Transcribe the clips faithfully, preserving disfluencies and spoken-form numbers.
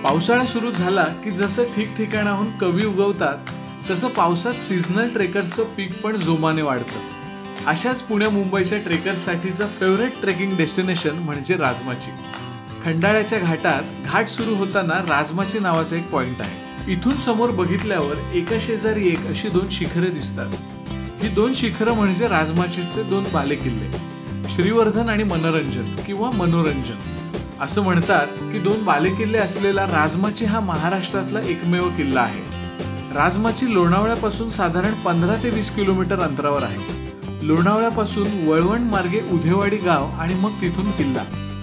पावसाळा सुरू झाला की जसं ठिकठिकाणाहून कवी उगवतात तसं पावसात सीझनल ट्रेकर्सचं पीक पण जोमाने वाढतं. अशाच पुणे मुंबईच्या ट्रेकर्ससाठीचं फेवरेट ट्रेकिंग डेस्टिनेशन म्हणजे राजमाची. खंडाळ्याच्या घाटात घाट सुरू होताना राजमाची नावाचा एक पॉइंट आहे. इथून समोर बघितल्यावर एका शेजारी एक अशी दोन शिखरे दिसतात. ही दोन शिखरं म्हणजे राजमाचीचे दोन बालेकिल्ले, श्रीवर्धन आणि मनोरंजन किंवा मनोरंजन. असं म्हणतात की दोन बालेकिल्ले असलेला राजमाची हा महाराष्ट्रातला एकमेव किल्ला आहे. राजमाची लोणावळ्यापासून साधारण पंधरा ते वीस किलोमीटर अंतरावर आहे. लोणावळ्यापासून वळवण मार्गे उधेवाडी गाव आणि मग तिथून किल्ला.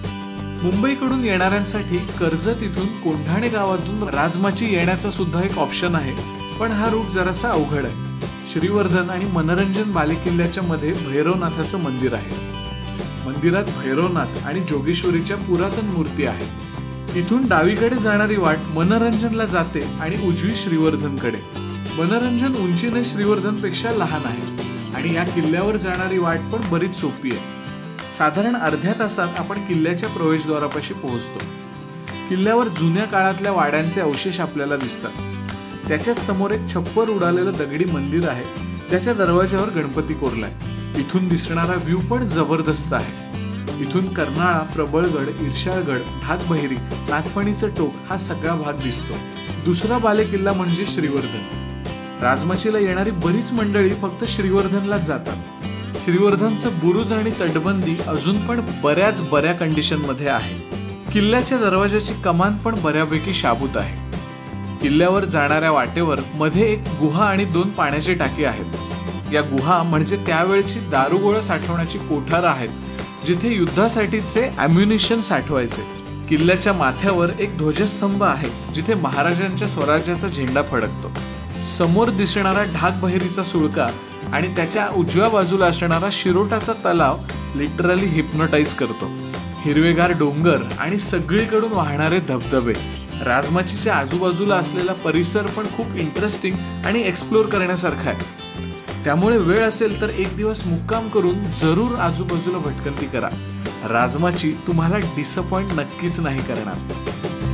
मुंबईकडून येणाऱ्यांसाठी कर्जत इथून कोंढाणे गावातून राजमाची येण्याचा सुद्धा एक ऑप्शन आहे, पण हा रूट जरासा अवघड आहे. श्रीवर्धन आणि मनोरंजन बालेकिल्ल्याच्या मध्ये भैरवनाथाचं मंदिर आहे. मंदिरात भैरवनाथ आणि जोगेश्वरीच्या पुरातन मूर्ती आहेत. इथून डावीकडे जाणारी वाट मनोरंजनला जाते आणि उजवी श्रीवर्धनकडे. मनोरंजन उंचीने श्रीवर्धनपेक्षा लहान आहे आणि या किल्ल्यावर जाणारी वाट पण बरीच सोपी आहे. साधारण अर्ध्या तासात आपण किल्ल्याच्या प्रवेशद्वारापाशी पोहोचतो. किल्ल्यावर जुन्या काळातल्या वाड्यांचे अवशेष आपल्याला दिसतात. त्याच्याच समोर एक छप्पर उडालेलं दगडी मंदिर आहे, ज्याच्या दरवाज्यावर गणपती कोरलाय. इथून दिसणारा व्ह्यू पण जबरदस्त आहे. इथून कर्नाळा, प्रबळगड, इर्शाळगड, ढाकबहिरी, नागफणीचं टोक हा सगळा भाग दिसतो. दुसरा बालेकिल्ला म्हणजे श्रीवर्धन. राजमाचीला येणारी बरीच मंडळी फक्त श्रीवर्धनलाच जातात. श्रीवर्धनचं बुरुज आणि तटबंदी अजून पण बऱ्याच बऱ्या कंडिशन मध्ये आहे. किल्ल्याच्या दरवाजाची कमान पण बऱ्यापैकी शाबूत आहे. किल्ल्यावर जाणाऱ्या वाटेवर मध्ये एक गुहा आणि दोन पाण्याचे टाके आहेत. या गुहा म्हणजे त्यावेळची दारुगोळा साठवण्याची कोठार आहेत, जिथे युद्धासाठीचे अम्युनिशन साठवायचे. किल्ल्याच्या माथ्यावर एक ध्वजस्तंभ आहे, जिथे महाराजांच्या स्वराज्याचा झेंडा फडकतो. समोर दिसणारा ढाकबहिरीचा सुळका आणि त्याच्या उजव्या बाजूला असणारा शिरोटाचा तलाव लिटरली हिप्नोटाइज करतो. हिरवेगार डोंगर आणि सगळीकडून वाहणारे धबधबे. राजमाचीच्या आजूबाजूला असलेला परिसर पण खूप इंटरेस्टिंग आणि एक्सप्लोर करण्यासारखा आहे. त्यामुळे वेळ असेल तर एक दिवस मुक्काम करून जरूर आजूबाजूला भटकंती करा. राजमाची तुम्हाला डिसअपॉइंट नक्कीच नाही करणार.